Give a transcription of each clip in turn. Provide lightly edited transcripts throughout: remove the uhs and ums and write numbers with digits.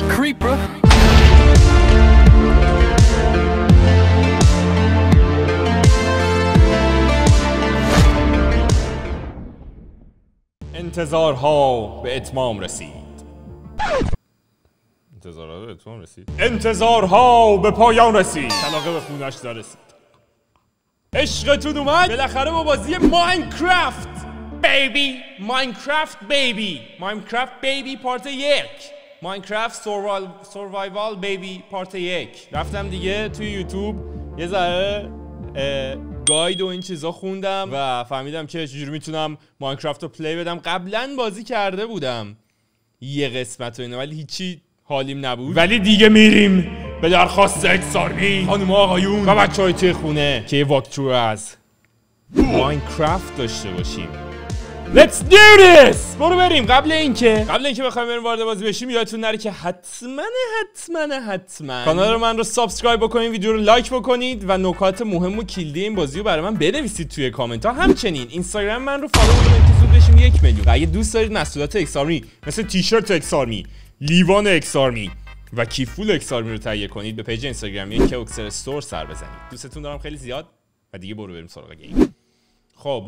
Creeper. انتظارها به اتمام رسید. انتظارها به پایان رسید. علاقه به خونش رسید. عشقتون اومد بالاخره با بازی ماینکرافت بیبی. ماینکرافت بیبی پارت 1. ماینکرافت سوروایوال بیبی پارت 1. رفتم دیگه توی یوتیوب یه ذره گاید و این چیزا خوندم و فهمیدم که چجوری میتونم ماینکرافت رو پلی بدم. قبلا بازی کرده بودم یه قسمت و اینا ولی هیچی حالیم نبود. ولی دیگه میریم به درخواست اکسارمی خانم آقایون و بچهای توی خونه که یه واکترو از ماینکرافت داشته باشیم. Let's do this! برو بریم. قبل اینکه بخوایم بریم وارد بازی بشیم یادتون نره که حتما کانال من رو سابسکرایب بکنید، ویدیو رو لایک بکنید و نکات مهم و کلیدی این بازی رو برای من بنویسید توی کامنت ها. همچنین اینستاگرام من رو فالو کنید که زود بشیم 1 میلیون. و اگه دوست دارید محصولات اکسارمی مثل تیشرت اکسارمی، لیوان اکسارمی و کیفول اکسارمی رو تهیه کنید به پیج اینستاگرامی که اکسر استور سر بزنید. دوستتون دارم خیلی زیاد و دیگه برو بریم سراغ گیم. خب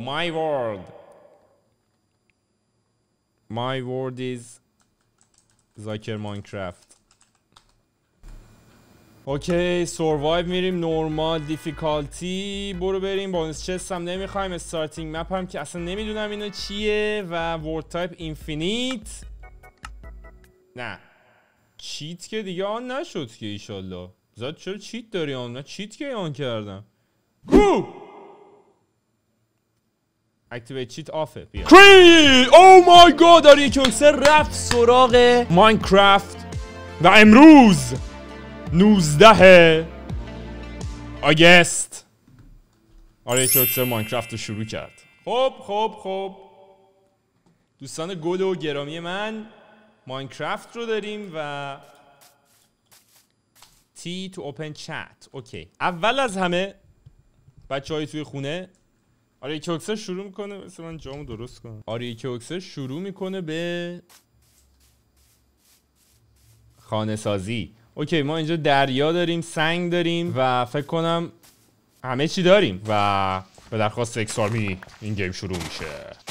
My word is زاکر ماینکرافت. اوکی سوروایو میریم. نورمال دیفیکالتی برو بریم. بونس چست هم نمیخوایم. استارتینگ مپ هم که اصلا نمیدونم اینا چیه. و ورد تایپ اینفینیت. نه چیت که دیگه آن نشد که ایشالله. زاد چرا چیت داری آن؟ نه چیت که آن کردم. کو اکتیویت چیت آفه. کری او مای گاد داری که اکسر رفت سراغ ماینکرافت و امروز 19 آگست آره که اکسر ماینکرافت رو شروع کرد. خب دوستان گل و گرامی من ماینکرافت رو داریم و تی تو اوپن چت. اوکی اول از همه بچه های توی خونه آره که اکسر شروع میکنه. مثل من جامو درست کنم. آره که اکسر شروع میکنه به خانه سازی. اوکی ما اینجا دریا داریم، سنگ داریم و فکر کنم همه چی داریم و به درخواست اکسارمی این گیم شروع میشه.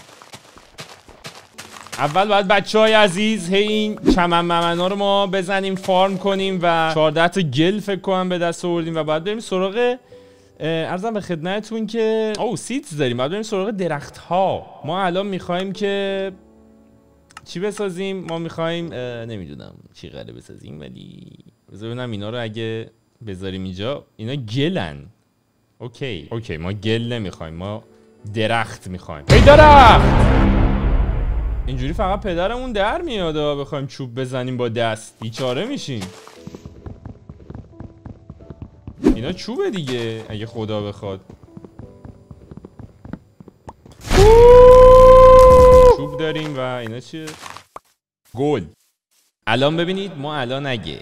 اول باید بچه های عزیز این چمن ممنا رو ما بزنیم، فارم کنیم و 14 تا گل فکر کنم به دست آوردیم و بعد بریم سراغ عرضم به خدمتتون که سیدز داریم. بعد بریم سراغ درخت ها. ما الان میخوایم که چی بسازیم؟ ما میخوایم نمیدونم چی قراره بسازیم ولی بذار ببینم اینا رو اگه بذاریم اینجا. اینا گلن. اوکی ما گل نمیخوایم، ما درخت میخوایم. درخت اینجوری فقط پدرمون در میاد بخوایم چوب بزنیم با دست بیچاره میشیم. اینا چوبه دیگه اگه خدا بخواد. چوب داریم و اینا چیه؟ گل. الان ببینید ما الان اگه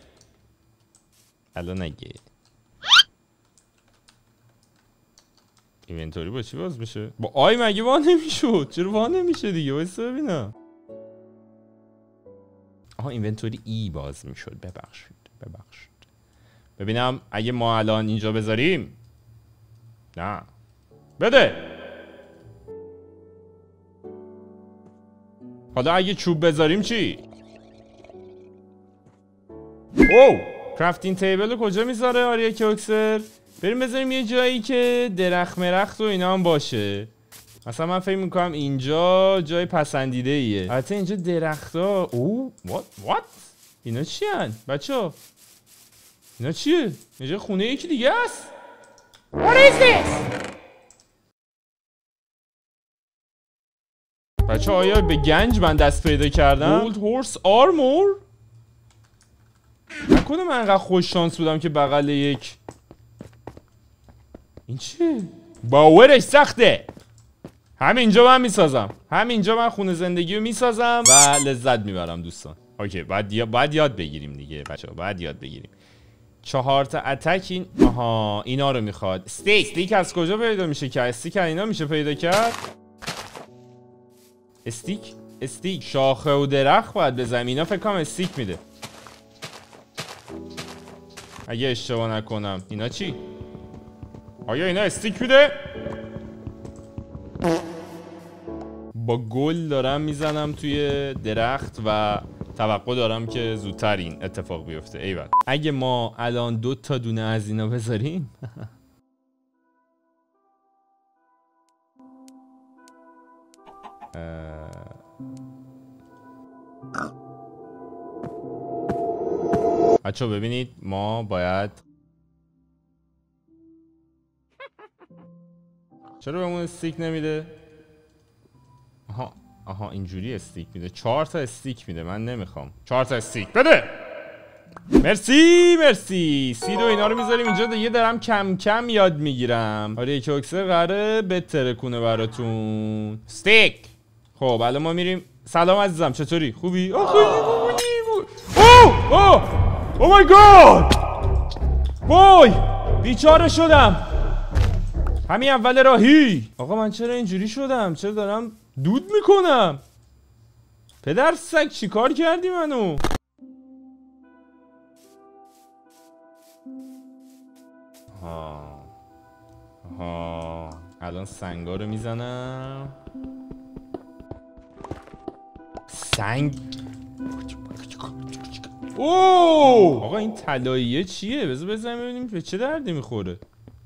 اینونتوری با چی باز میشه؟ با آی مگه وا نمیشد؟ چرا وا نمیشه دیگه؟ وایسا ببینم. آها اینونتوری ای باز میشد. ببخشید ببینم اگه ما الان اینجا بذاریم. نه بده. حالا اگه چوب بذاریم چی؟ کرافتینگ تیبل رو کجا میذاره آریا که اکسر؟ بریم بذاریم یه جایی که درخت مرخت و اینا هم باشه. مثلا من فکر میکنم اینجا جای پسندیده ایه. البته اینجا درخت ها. what؟ اینا چی هن؟ بچه ها اینا چیه؟ اینجا خونه یکی دیگه است؟ What is this؟ بچه آیا به گنج من دست پیدا کردم؟ Old horse armor؟ نکنه من انقدر خوش شانس بودم که بغل یک این چیه؟ باورش سخته. همینجا من میسازم. همینجا من خونه زندگی رو میسازم و لذت میبرم دوستان. اوکی باید یاد بگیریم دیگه بچه ها. باید یاد بگیریم. 4 تا اتک این اینا رو میخواد. استیک از کجا پیدا میشه که استیک اینا میشه پیدا کرد؟ استیک شاخه و درخت باید بزنیم. اینا فکر کنم استیک میده. اگه اشتباه نکنم. اینا چی؟ آیا اینا استیک میده؟ با گل دارم میزنم توی درخت و توقع دارم که زودتر این اتفاق بیفته. ایول. اگه ما الان 2 تا دونه از اینا بذاریم بچه ببینید ما باید چرا بهمون استیک نمیده؟ آها اینجوری استیک میده. 4 تا استیک میده. من نمیخوام 4 تا استیک بده. مرسی سید و اینا رو میذاریم اینجا. یه دارم کم کم یاد میگیرم. آره کوکسر قراره بتره کنه براتون. استیک. خب الان ما میریم. سلام عزیزم چطوری؟ خوبی؟ او مای گاد. وای بیچاره شدم همین اول راهی. آقا من چرا اینجوری شدم؟ چرا دارم دود میکنم؟ پدر سگ چی کار کردی منو؟ الان سنگا رو میزنم. سنگ. اوه آقا این طلاییه چیه؟ بذار بزنیم ببینیم به چه دردی میخوره.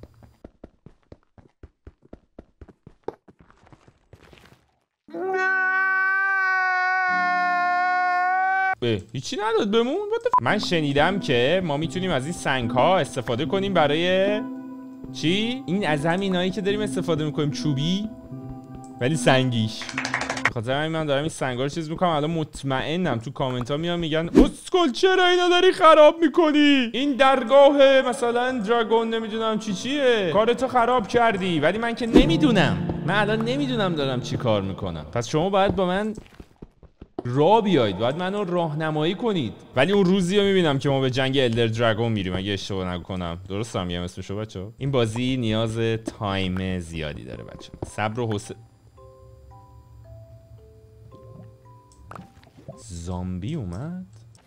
هیچی نداد بهمون. من شنیدم که ما میتونیم از این سنگ ها استفاده کنیم برای چی؟ این از همینایی که داریم استفاده میکنیم چوبی ولی سنگیش. خاطر همین من دارم این سنگا رو چیز میکنم. الان مطمئنم تو کامنت ها میگن اسکل چرا اینا داری خراب میکنی؟ این درگاه مثلا دراگون نمیدونم چیه کارتو خراب کردی. ولی من که نمیدونم. من الان نمیدونم دارم چی کار میکنم. پس شما باید با من راه بیایید. باید منو راهنمایی کنید. ولی اون روزی رو میبینم که ما به جنگ الدر دراگون میریم اگه اشتباه نکنم. درست هم میگم اسمشو بچه‌ها؟ این بازی نیاز تایم زیادی داره بچه‌ها. صبر و حوصله. زامبی اومد.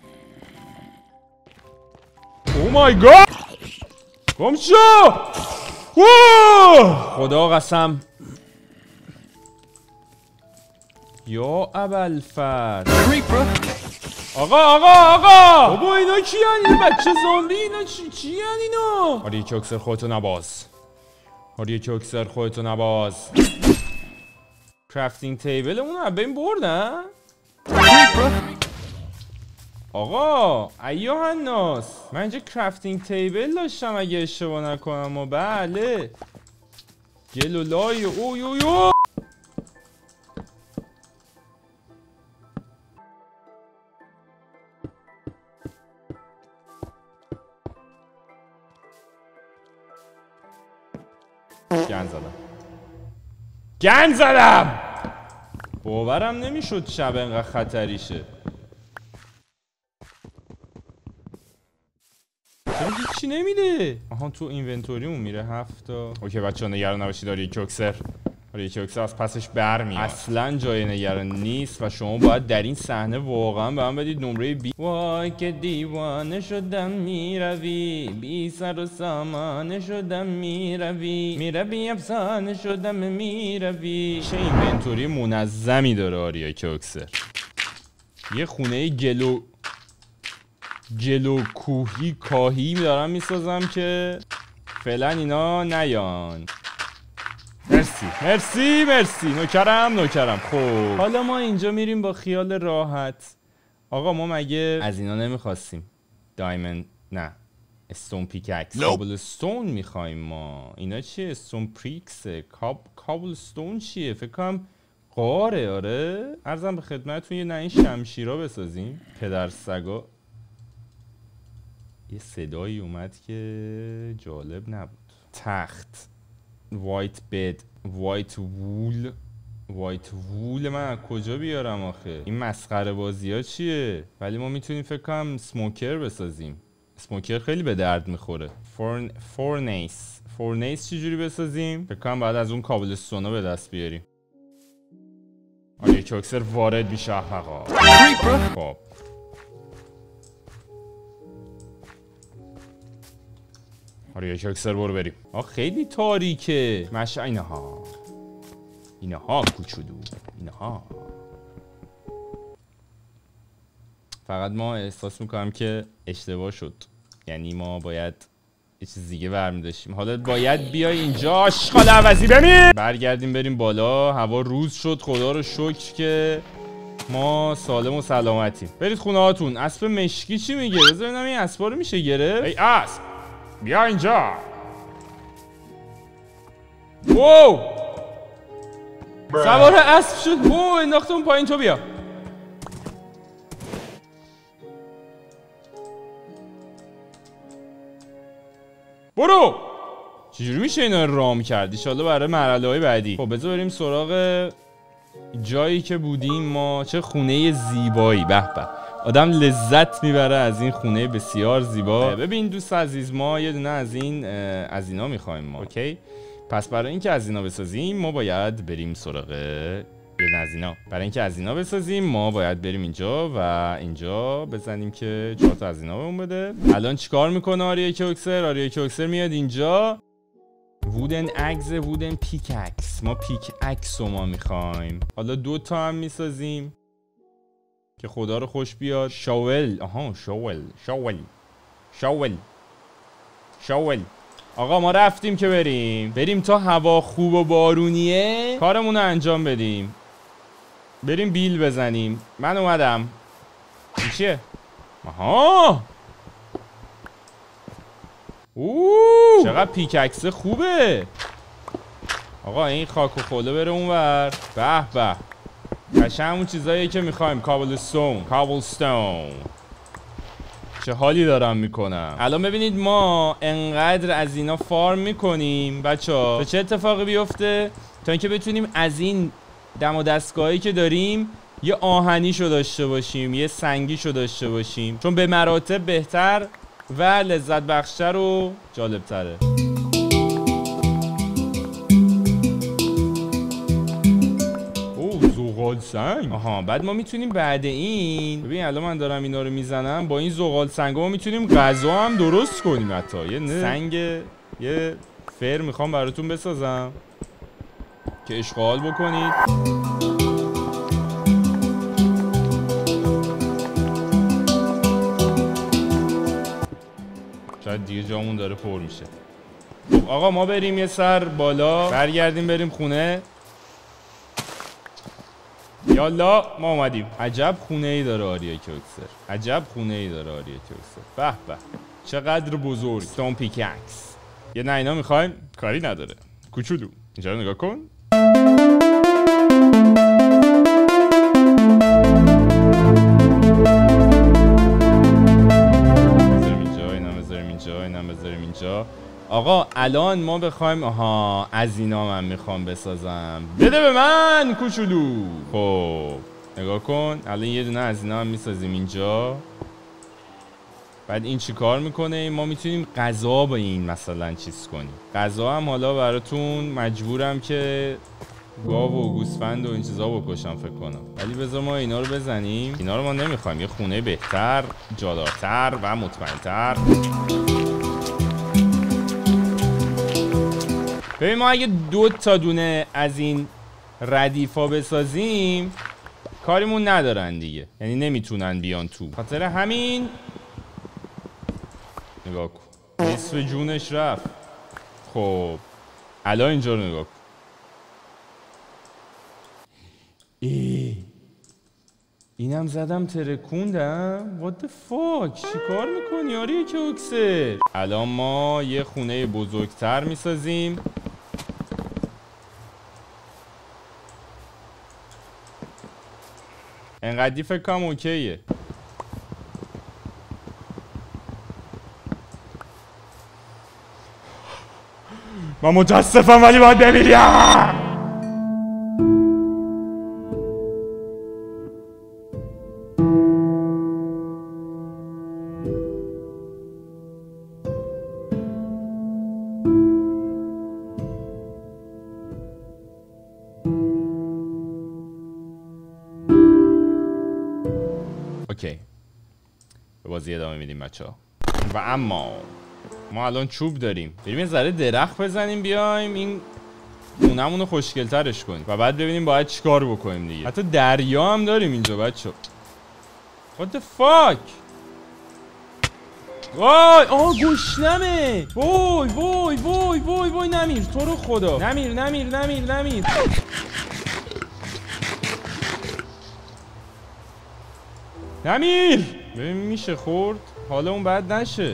او مای گاد. گم شو. خدا قسم. یا ابوالفضل. آقا بابا اینا کیان؟ اینا بچه زامبی. اینا چیان اینا؟ آره کوکسر خودتو نباز. کرافتینگ تیبل اون رو بین بردن؟ آقا ایوه الناس من اینجا کرافتینگ تیبل داشتم اگه اشتباه نکنم. و بله گلولای اویویو. گن زدم. باورم نمیشد شب انقدر خطریشه. چرا هیچی نمیده؟ آها تو اینونتوریمون میره 7 تا. اوکی بچه‌ها نگران نباشید. آره کوکسر از پسش برمیاد. اصلا جای نگران نیست و شما باید در این صحنه واقعا به من بدید نمره بی. وای که دیوانه شدم میروی بی سر و سامانه شدم میروی افسانه شدم میروی. چه اینونتوری منظمی داره آریا کوکسر. یه خونه گلو کوهی کاهی دارم میسازم که فعلا اینا نیان. مرسی نوکرم. خب حالا ما اینجا میریم با خیال راحت. آقا ما مگه از اینا نمیخواستیم؟ دایموند نه استون پیککس کابل استون میخوایم ما. اینا چیه؟ استون پریکسه. کابل استون چیه؟ فکر کنم قاره. آره عرضم به خدمتتون یه این شمشیرا بسازیم. پدر سگا. یه صدایی اومد که جالب نبود. تخت وایت بد وایت وول من از کجا بیارم آخه؟ این مسخره بازی ها چیه؟ ولی ما میتونیم فکر کنم سموکر بسازیم. سموکر خیلی به درد میخوره. فورنیس چجوری بسازیم؟ فکر کنم باید از اون کابل استونا به دست بیاریم. آره کوکسر وارد میشه آقا. خب آره یک اکسر برو بریم. خیلی تاریکه اینها کوچولو اینها. فقط ما احساس میکنم که اشتباه شد، یعنی ما باید یه چیز دیگه برمی داشتیم. حالا باید بیای اینجا آشغال عوضی بمیر. برگردیم بریم بالا. هوا روز شد خدا رو شکر که ما سالم و سلامتیم. برید خونه هاتون. اسب مشکی چی میگه؟ بذار ببینم این اسبا رو میشه گرفت. ای اسب بیا اینجا. واو سوار اسب شد. انداخت اون پایین. تو بیا. برو. چجوری میشه اینا رو رام کرد؟ ایشالله برای مرحله‌های بعدی. خب بذار بریم سراغ جایی که بودیم ما. چه خونه زیبایی. به به. آدم لذت میبره از این خونه بسیار زیبا. ببین دوست عزیز، ما یه دونه از اینا میخوایم ما. اوکی؟ پس برای اینکه از اینا بسازیم ما باید بریم سراغ برای اینکه از اینا بسازیم ما باید بریم اینجا و اینجا بزنیم که 4 تا از اینا بهمون بده. الان چیکار میکنه آریا کوکسر میاد اینجا. وودن اگز، وودن پیکاکس. ما پیکاکس رو ما میخوایم. حالا 2 تا هم میسازیم که خدا رو خوش بیاد. شاول. آقا ما رفتیم که بریم تا هوا خوب و بارونیه کارمون رو انجام بدیم. بریم بیل بزنیم. من اومدم. این چیه؟ چقدر پیکاکس خوبه. آقا این خاک و خله بره اونور. به به. قشنگ اون چیزاییه که میخوایم. کابلستون. چه حالی دارم میکنم. الان ببینید ما انقدر از اینا فارم میکنیم بچه‌ها تا چه اتفاقی بیفته؟ تا اینکه بتونیم از این دم و دستگاهی که داریم یه آهنیشو داشته باشیم، یه سنگیشو داشته باشیم، چون به مراتب بهتر و لذت بخشتر و جالبتره. زغال سنگ. بعد ما میتونیم بعد این ببین الان من دارم اینا رو میزنم، با این زغال سنگ ما میتونیم غذا هم درست کنیم. حتی یه سنگ یه فر میخوام براتون بسازم که اشغال بکنید. شاید دیگه جامون داره پر میشه. خب آقا ما بریم یه سر بالا، برگردیم بریم خونه. یالا ما اومدیم. عجب خونه ای داره آریا کوکسر. به به چقدر بزرگ. ستون پیکاکس. یه نه اینا میخوایم کاری نداره. کوچولو اینجا رو نگاه کن. بذاریم اینجا. آقا الان ما بخوایم از اینا من میخوام بسازم. بده به من کوچولو. خب نگاه کن الان یه دونه از اینا هم میسازیم اینجا. بعد این چی کار میکنه؟ ما میتونیم غذا با این مثلا چیز کنیم. غذا هم حالا براتون مجبورم که گاو و گوسفند و این چیزا بکشم فکر کنم، ولی بذار ما اینا رو بزنیم. اینا رو ما نمیخوایم. یه خونه بهتر، جادارتر و مطمئن‌تر. ببین ما اگه 2 تا دونه از این ردیفا بسازیم کاریمون ندارن دیگه، یعنی نمیتونن بیان تو. خاطر همین نگاه کن نصف جونش رفت. خب الان اینجا رو نگاه کن. اینم زدم ترکوندم. What the fuck؟ چی کار میکنی آریا کوکسر؟ الان ما یه خونه بزرگتر میسازیم. انقدی فکر کنم اوکیه. من متاسفم ولی باید بمیریم. اوکی به بازی ادامه میدیم بچه ها. و اما ما الان چوب داریم. بریم یه ذره درخت بزنیم بیایم این خونمون رو خوشگل‌ترش کنیم و بعد ببینیم باید چیکار بکنیم دیگه. حتی دریا هم داریم اینجا بچه‌ها. What the fuck؟ وای گشنمه. وای وای وای وای وای نمیر تو رو خدا. نمیر نمیر نمیر نمیر. نمیر. ببین میشه خورد؟ حالا اون بد نشه.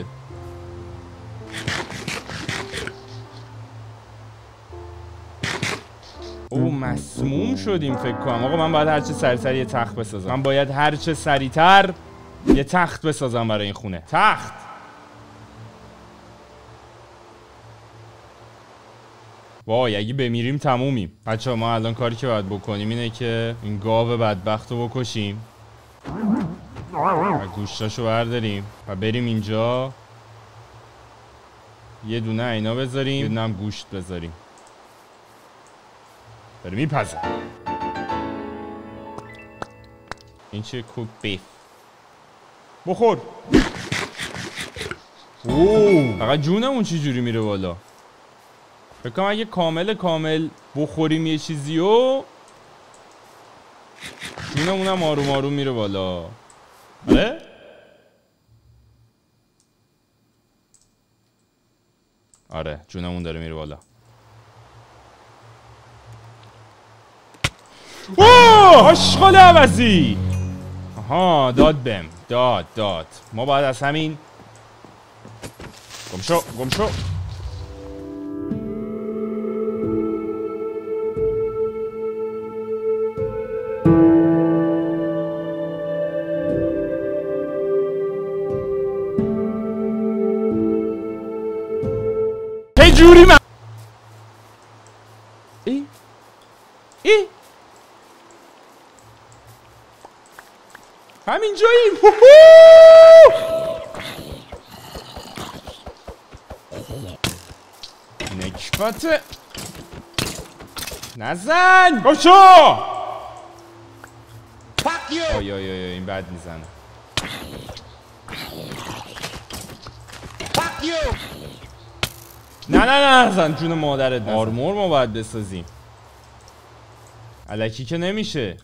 او مسموم شدیم فکر کنم. آقا من باید هرچه سریعتر یه تخت بسازم. من باید هرچه سریعتر یه تخت بسازم برای این خونه. تخت. وای اگه بمیریم تمومیم. بچه ها ما الان کاری که باید بکنیم اینه که این گاو بدبخت رو بکشیم و گوشتاشو برداریم و بریم اینجا یه دونه اینا بذاریم یه دونه هم گوشت بذاریم. داره میپزه. این چه کوک بیف. بخور. اوه فقط جونمون چی جوری میره بالا. فکر کنم اگه کامل بخوریم یه چیزیو جونمون هم آروم آروم میره بالا. آره؟ آره جونمون داره میره بالا. اوه آشغال عوضی. آها داد بهم. داد ما باید از همین گم شو چه جوری من ای همین جاییم. نکبت نزن گوشو. آی این بد میزنه. نه نزن جون مادرت نزن. آرمور ما باید بسازیم. الکی که نمیشه.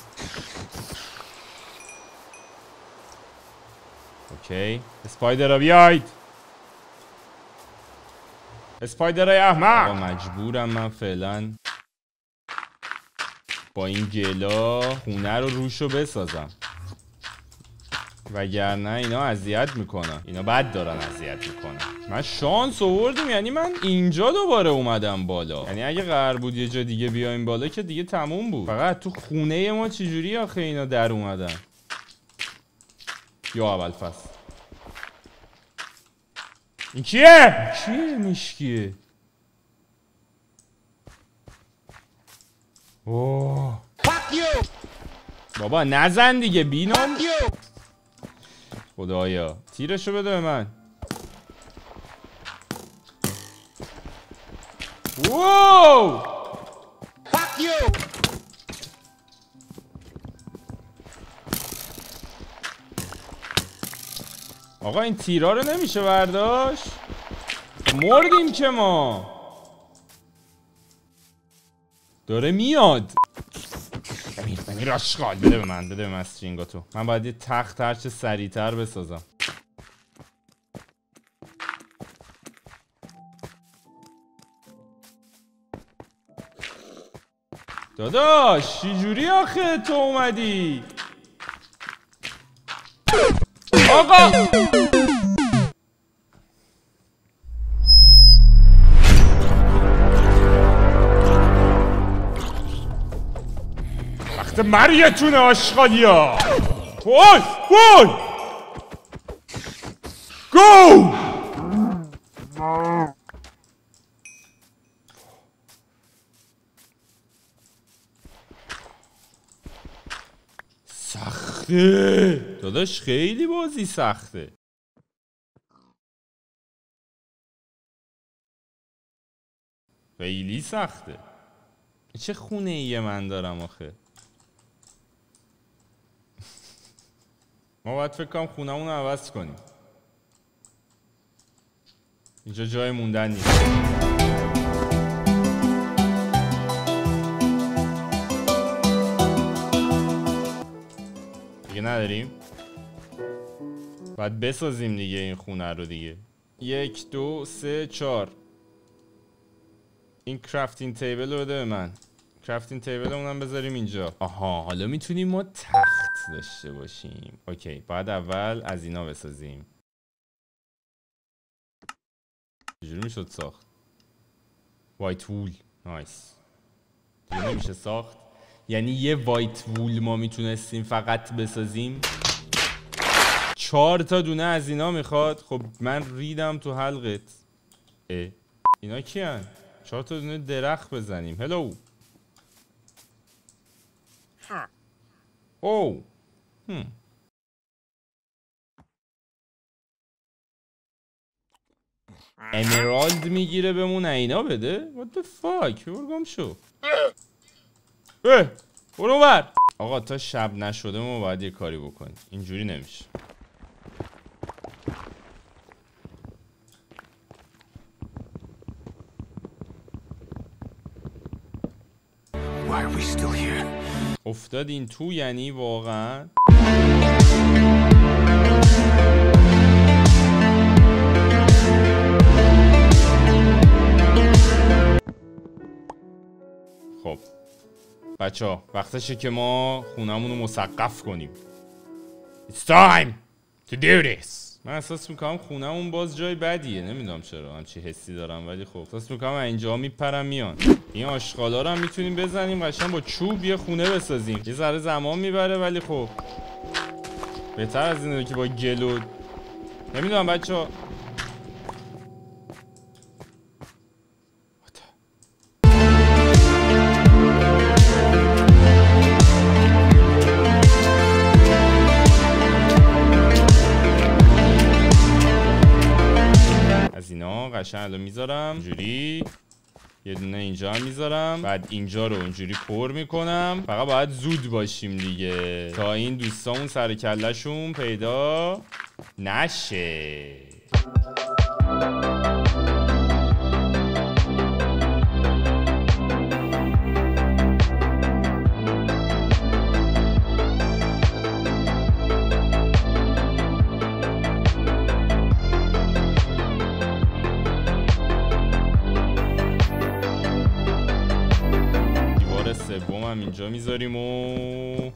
اوکی اسپایدرها بیاید. اسپایدرهای احمق. مجبورم من فعلا با این گلا خونه رو روشو بسازم وگرنه اینا اذیت میکنن. اینا بد دارن اذیت میکنن. من شانس آوردم یعنی من اینجا دوباره اومدم بالا. یعنی اگه قرار بود یه جا دیگه بیایم بالا که دیگه تموم بود. فقط تو خونه ما چجوری آخه اینا در اومدن. یا اول فصل این کیه؟ مشکیه؟ اوه بابا نزن دیگه بینام. خدایا تیرشو بده به من. واو آقا این تیرا رو نمیشه برداشت. مردیم که ما. داره میاد. بمیر آشغال. بده به من استرینگاتو. من باید یه تخت هرچه سریعتر بسازم. داداش چی جوری آخه تو اومدی؟ آقا وقت مریتونه آشغالیا. وای گو. سخته داداش خیلی بازی سخته. خیلی سخته. چه خونه ایه من دارم آخه. ما باید فکر کنم خونمون رو عوض کنیم. اینجا جای موندن نیست. دیگه نداریم. باید بسازیم دیگه این خونه رو دیگه. 1 2 3 4. این کرافتینگ تیبل رو بده به من. کرافتینگ تیبل اونم بذاریم اینجا. آها حالا میتونیم ما تخت داشته باشیم. اوکی باید اول از اینا بسازیم. چجوری میشد ساخت؟ وایت وول. نایس. دیگه نمیشه ساخت. یعنی یه وایت وول ما میتونستیم فقط بسازیم. 4 تا دونه از اینا میخواد. خب من ریدم تو حلقت. اینا کیان؟ 4 تا دونه درخت بزنیم. هلو. او. امرالد میگیره بمون اینا بده؟ What the fuck؟ برگم شو. برو بر. آقا تا شب نشده ما باید یه کاری بکنیم. اینجوری نمیشه. Why are we still here? افتادین تو یعنی واقعا خب بچه ها وقتشه که ما خونمون رو مسقف کنیم. It's time to do this. من احساس میکنم خونمون باز جای بدیه. نمیدونم چرا همچی حسی دارم ولی خب احساس میکنم اینجا میپرم میان. این آشغالا رو هم میتونیم بزنیم قشنگ با چوب یه خونه بسازیم. یه ذره زمان میبره ولی خب بهتر از اینه که با گلو. نمیدونم بچه ها. از اینا قشنگ الان میذارم اینجوری. یه دونه اینجا هم میذارم. بعد اینجا رو اینجوری پر میکنم. فقط باید زود باشیم دیگه تا این دوستامون سر کله‌شون پیدا نشه. سوم اینجا میذاریم و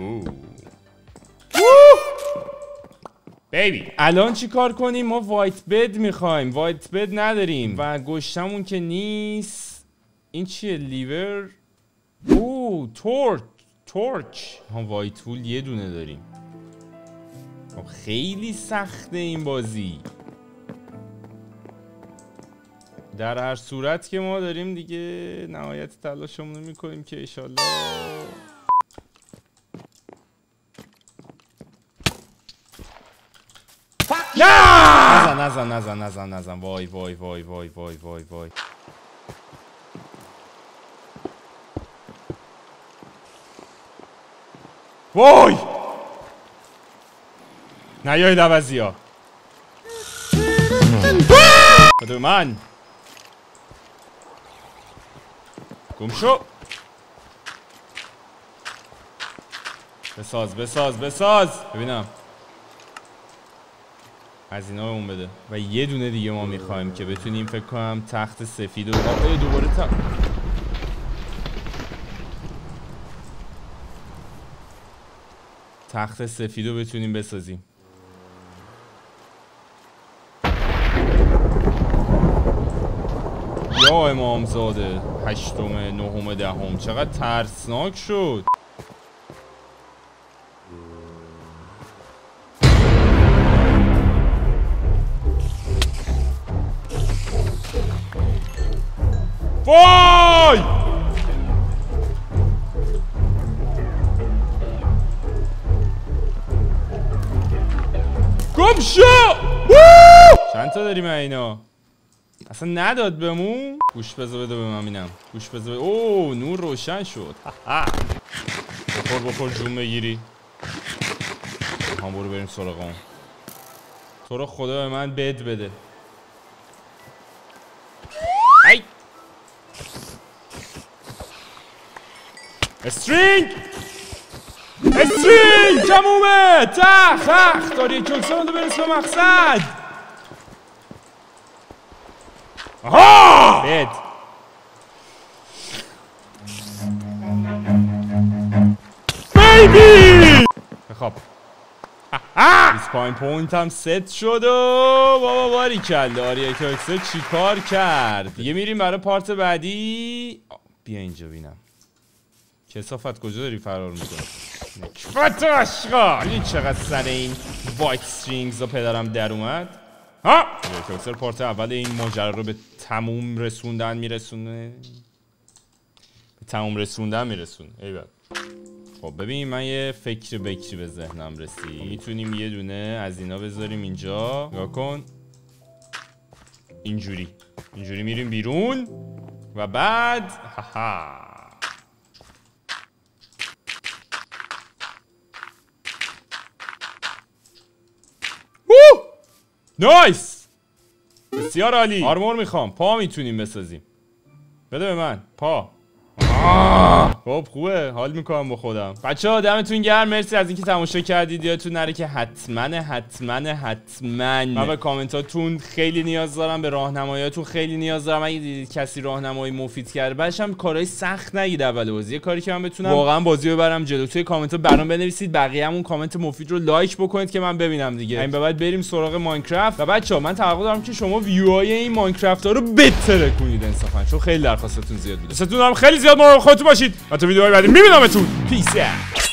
بیبی. الان چی کار کنیم؟ ما وایت بد میخوایم. وایت بد نداریم و گشتمون که نیست. این چیه؟ لیور. اوه تورچ. ها وایت وول یه دونه داریم. خیلی سخته این بازی. در هر صورت که ما داریم دیگه نهایت تلاشمون رو میکنیم که ایشالله. نزن. وای نیایید عوضی ها. بده من گم شو. بساز ببینم. از اینا بهمون بده. و یه دونه دیگه ما میخوایم که بتونیم فکر کنم تخت سفید و دوباره تخت سفید رو بتونیم بسازیم. یا امامزاده 8م 9م 10م چقدر ترسناک شد. وای گم شو. چند تا داریم اینا؟ اصلا نداد بهمون. گوش بذار بده به من ببینم. گوش بذار. اوه نور روشن شد. بخور جون بگیری. هم برو بریم سراغ اون. تو رو خدا به من بد بده. ای استرینگ تمومه. تخ داری جوکسون رو برس به مقصد. آها بد بیبی. خب 25 پوینت هم ست شد و بابا باری کل آریا کوکسه چی کار کرد. دیگه میریم برای پارت بعدی. بیا اینجا بینم کثافت کجا داری فرار میکنی. نکفت عشقا این چقدر سر این وایت استرینگز رو پدرم در اومد. ها کوکسر پارت اول این ماجرا رو به تموم رسوندن میرسونه. ایول. خب ببین من یه فکر بکری به ذهنم رسید. میتونیم یه دونه از اینا بذاریم اینجا. نگاه کن اینجوری میریم بیرون و بعد نایس بسیار عالی. آرمور میخوام. پا میتونیم بسازیم. بده به من پا. خب خوبه حال میکنم با خودم. بچه‌ها دمتون گرم. مرسی از اینکه تماشا کردید. یادتون نره که حتما من به کامنتاتون خیلی نیاز دارم، به راهنماییاتون خیلی نیاز دارم. اگه دیدید کسی راهنمایی مفید کرده بعدش هم کارهای سخت نگید اول بازی، یه کاری که من بتونم واقعا بازی رو ببرم جلو. توی کامنت‌ها برام بنویسید، بقیه‌مون کامنت مفید رو لایک بکنید که من ببینم دیگه. این به بعد بریم سراغ ماینکرافت. و بچه‌ها من توقع دارم که شما ویوهای این ماینکرافت‌ها رو بهتر کنید انصافا، چون خیلی درخواستتون زیاد بوده. ستون دارم خیلی زیاد مراقب خودتون باشید. تا ویدیوهای بعدی میبینمتون. پیس.